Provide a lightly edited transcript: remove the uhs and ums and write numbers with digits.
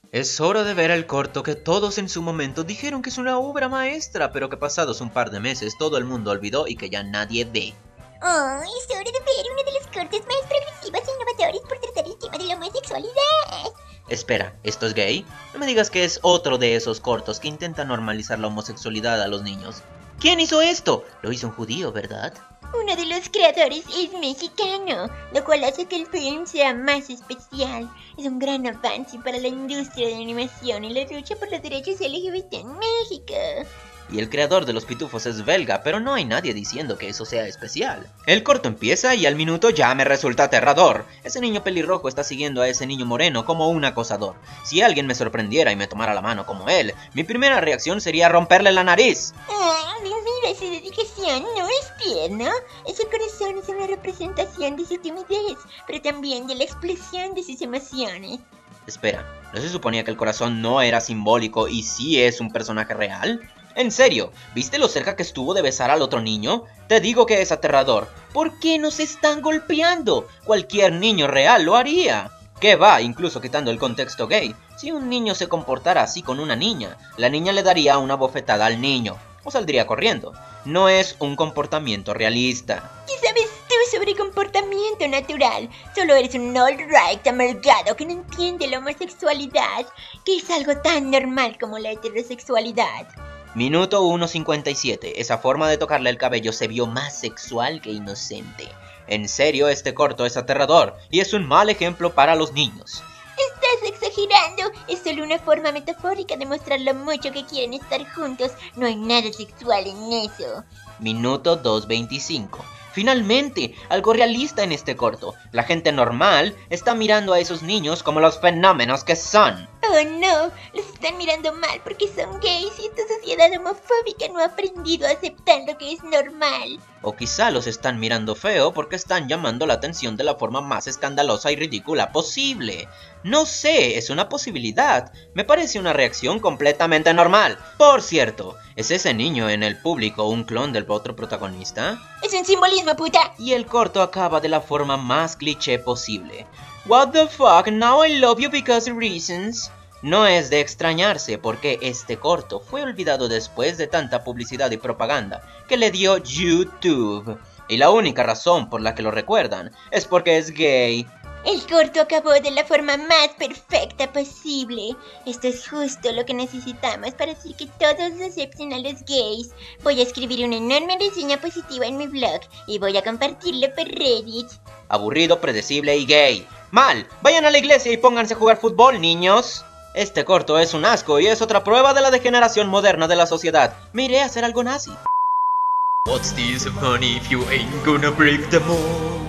Es hora de ver el corto que todos en su momento dijeron que es una obra maestra, pero que pasados un par de meses todo el mundo olvidó y que ya nadie ve. Oh, es hora de ver uno de los cortes más progresivos e innovadores por tratar el tema de la homosexualidad. Espera, ¿esto es gay? No me digas que es otro de esos cortos que intentan normalizar la homosexualidad a los niños. ¿Quién hizo esto? Lo hizo un judío, ¿verdad? Uno de los creadores es mexicano, lo cual hace que el film sea más especial. Es un gran avance para la industria de animación y la lucha por los derechos LGBT en México. Y el creador de los pitufos es belga, pero no hay nadie diciendo que eso sea especial. El corto empieza y al minuto ya me resulta aterrador. Ese niño pelirrojo está siguiendo a ese niño moreno como un acosador. Si alguien me sorprendiera y me tomara la mano como él, mi primera reacción sería romperle la nariz. Mira esa dedicación, no es pierna. Ese corazón es una representación de su timidez, pero también de la explosión de sus emociones. Espera, ¿no se suponía que el corazón no era simbólico y sí es un personaje real? En serio, ¿viste lo cerca que estuvo de besar al otro niño? Te digo que es aterrador. ¿Por qué nos están golpeando? Cualquier niño real lo haría. ¿Qué va? Incluso quitando el contexto gay. Si un niño se comportara así con una niña, la niña le daría una bofetada al niño o saldría corriendo. No es un comportamiento realista. ¿Qué sabes tú sobre comportamiento natural? Solo eres un all-right amargado que no entiende la homosexualidad, que es algo tan normal como la heterosexualidad. Minuto 1:57. Esa forma de tocarle el cabello se vio más sexual que inocente. En serio, este corto es aterrador y es un mal ejemplo para los niños. Estás exagerando. Es solo una forma metafórica de mostrar lo mucho que quieren estar juntos. No hay nada sexual en eso. Minuto 2:25. Finalmente, algo realista en este corto. La gente normal está mirando a esos niños como los fenómenos que son. Oh no, los están mirando mal porque son gays y esta sociedad homofóbica no ha aprendido a aceptar lo que es normal. O quizá los están mirando feo porque están llamando la atención de la forma más escandalosa y ridícula posible. No sé, es una posibilidad. Me parece una reacción completamente normal. Por cierto, ¿es ese niño en el público un clon del otro protagonista? Es un simbolismo, puta. Y el corto acaba de la forma más cliché posible. What the fuck, now I love you because reasons. No es de extrañarse porque este corto fue olvidado después de tanta publicidad y propaganda que le dio YouTube. Y la única razón por la que lo recuerdan es porque es gay. El corto acabó de la forma más perfecta posible. Esto es justo lo que necesitamos para hacer que todos acepten a los gays. Voy a escribir una enorme reseña positiva en mi blog y voy a compartirlo por Reddit. Aburrido, predecible y gay. ¡Mal! Vayan a la iglesia y pónganse a jugar fútbol, niños. Este corto es un asco y es otra prueba de la degeneración moderna de la sociedad. Me iré a hacer algo nazi. What's this funny if you ain't gonna break the mold?